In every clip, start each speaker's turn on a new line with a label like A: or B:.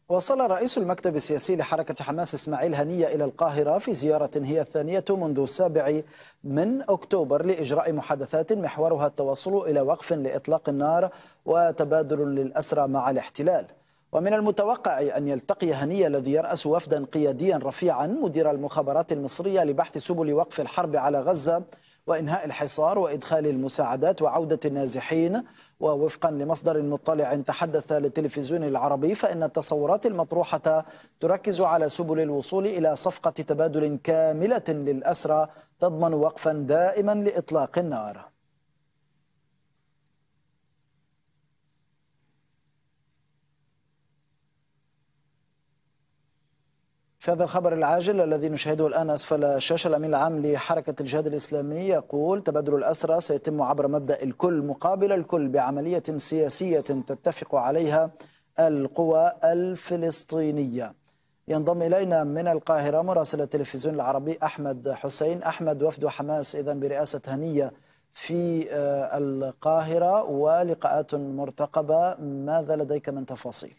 A: وصل رئيس المكتب السياسي لحركة حماس إسماعيل هنية إلى القاهرة في زيارة هي الثانية منذ 7 من أكتوبر لإجراء محادثات محورها التوصل إلى وقف لإطلاق النار وتبادل للأسرى مع الاحتلال. ومن المتوقع أن يلتقي هنية الذي يرأس وفدا قياديا رفيعا مدير المخابرات المصرية لبحث سبل وقف الحرب على غزة وإنهاء الحصار وإدخال المساعدات وعودة النازحين. ووفقا لمصدر مطلع تحدث للتلفزيون العربي فإن التصورات المطروحة تركز على سبل الوصول إلى صفقة تبادل كاملة للأسرى تضمن وقفا دائما لإطلاق النار. في هذا الخبر العاجل الذي نشاهده الآن أسفل الشاشة، الأمين العام لحركة الجهاد الإسلامي يقول تبادل الأسرى سيتم عبر مبدأ الكل مقابل الكل بعملية سياسية تتفق عليها القوى الفلسطينية. ينضم إلينا من القاهرة مراسل التلفزيون العربي أحمد حسين. أحمد، وفد حماس إذن برئاسة هنية في القاهرة ولقاءات مرتقبة، ماذا لديك من تفاصيل؟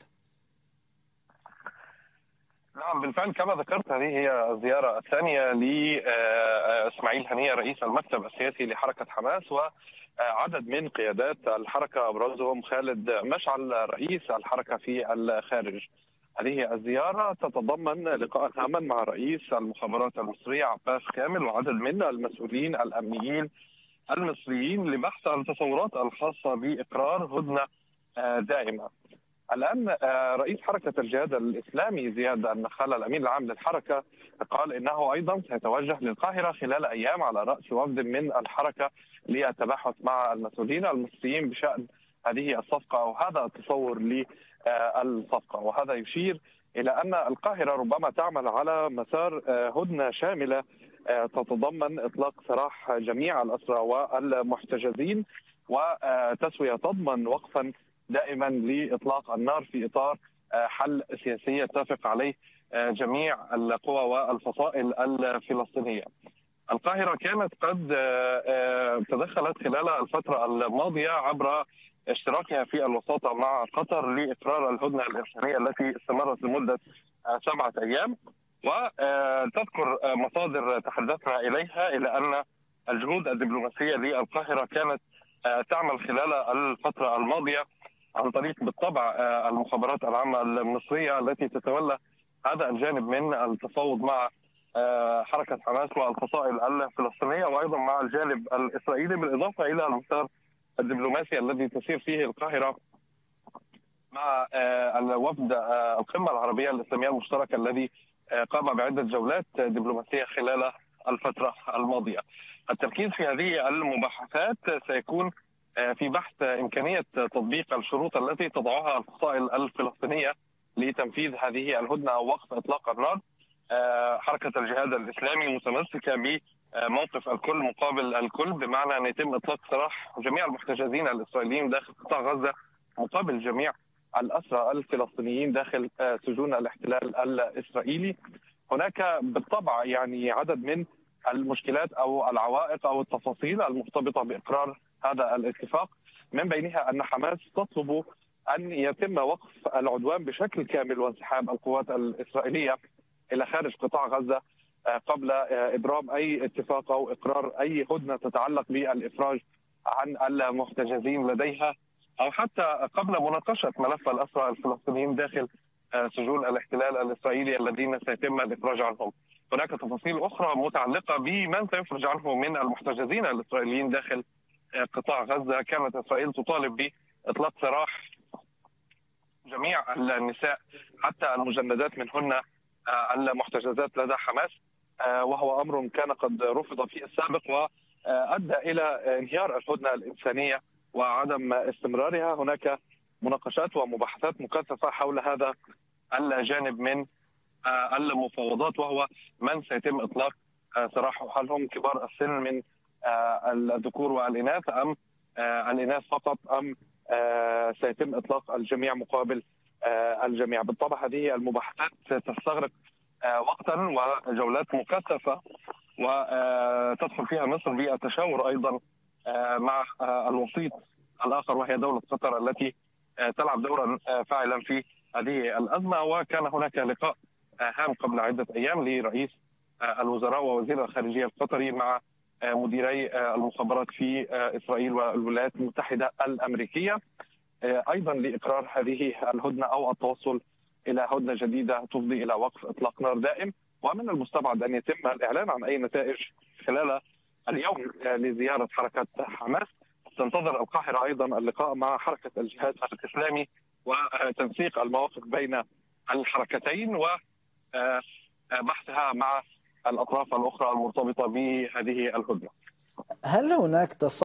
B: نعم بالفعل كما ذكرت، هذه هي الزيارة الثانية لإسماعيل هنية رئيس المكتب السياسي لحركة حماس وعدد من قيادات الحركة أبرزهم خالد مشعل رئيس الحركة في الخارج. هذه الزيارة تتضمن لقاء هاما مع رئيس المخابرات المصرية عباس كامل وعدد من المسؤولين الأمنيين المصريين لبحث التصورات الخاصة بإقرار هدنة دائمة. الآن رئيس حركة الجهاد الإسلامي زياد النخالة الأمين العام للحركة قال إنه أيضا سيتوجه للقاهرة خلال أيام على رأس وفد من الحركة للتباحث مع المسؤولين المصريين بشأن هذه الصفقة أو هذا التصور للصفقة. وهذا يشير إلى أن القاهرة ربما تعمل على مسار هدنة شاملة تتضمن إطلاق سراح جميع الأسرى والمحتجزين وتسوية تضمن وقفا دائما لإطلاق النار في إطار حل سياسي يتفق عليه جميع القوى والفصائل الفلسطينية. القاهرة كانت قد تدخلت خلال الفترة الماضية عبر اشتراكها في الوساطة مع قطر لإقرار الهدنة الإنسانية التي استمرت لمدة 7 أيام. وتذكر مصادر تحدثنا إليها إلى أن الجهود الدبلوماسية للقاهرة كانت تعمل خلال الفترة الماضية عن طريق بالطبع المخابرات العامة المصرية التي تتولى هذا الجانب من التفاوض مع حركة حماس والفصائل الفلسطينية وأيضا مع الجانب الإسرائيلي، بالإضافة إلى المسار الدبلوماسي الذي تسير فيه القاهرة مع الوفد القمة العربية الإسلامية المشتركة الذي قام بعدة جولات دبلوماسية خلال الفترة الماضية. التركيز في هذه المباحثات سيكون في بحث إمكانية تطبيق الشروط التي تضعها الفصائل الفلسطينية لتنفيذ هذه الهدنة أو وقف إطلاق النار. حركة الجهاد الإسلامي متمسكة بموقف الكل مقابل الكل، بمعنى أن يتم إطلاق سراح جميع المحتجزين الإسرائيليين داخل قطاع غزة مقابل جميع الأسرى الفلسطينيين داخل سجون الاحتلال الإسرائيلي. هناك بالطبع يعني عدد من المشكلات أو العوائق أو التفاصيل المرتبطة بإقرار هذا الاتفاق، من بينها أن حماس تطلب أن يتم وقف العدوان بشكل كامل وانسحاب القوات الإسرائيلية إلى خارج قطاع غزة قبل إبرام أي اتفاق أو إقرار أي هدنة تتعلق بالإفراج عن المحتجزين لديها، أو حتى قبل مناقشة ملف الأسرى الفلسطينيين داخل سجون الاحتلال الإسرائيلي الذين سيتم الإفراج عنهم. هناك تفاصيل أخرى متعلقة بمن سيفرج عنه من المحتجزين الإسرائيليين داخل قطاع غزة. كانت إسرائيل تطالب بإطلاق سراح جميع النساء حتى المجندات منهن المحتجزات لدى حماس، وهو أمر كان قد رفض في السابق وأدى إلى انهيار الهدنة الإنسانية وعدم استمرارها. هناك مناقشات ومباحثات مكثفة حول هذا الجانب من المفاوضات، وهو من سيتم إطلاق سراحه، هل هم كبار السن من الذكور والإناث أم الإناث فقط، أم سيتم إطلاق الجميع مقابل الجميع. بالطبع هذه المباحثات تستغرق وقتا وجولات مكثفة، وتدخل فيها مصر بالتشاور أيضا مع الوسيط الآخر وهي دولة قطر التي تلعب دورا فاعلا في هذه الأزمة. وكان هناك لقاء هام قبل عدة أيام لرئيس الوزراء ووزير الخارجية القطري مع مديري المخابرات في إسرائيل والولايات المتحدة الأمريكية، أيضا لإقرار هذه الهدنة أو التوصل إلى هدنة جديدة تفضي إلى وقف إطلاق نار دائم. ومن المستبعد أن يتم الإعلان عن أي نتائج خلال اليوم لزيارة حركة حماس. تنتظر القاهرة أيضا اللقاء مع حركة الجهاد الإسلامي وتنسيق المواقف بين الحركتين وبحثها مع الأطراف الأخرى المرتبطة بهذه الهدنة.
A: هل هناك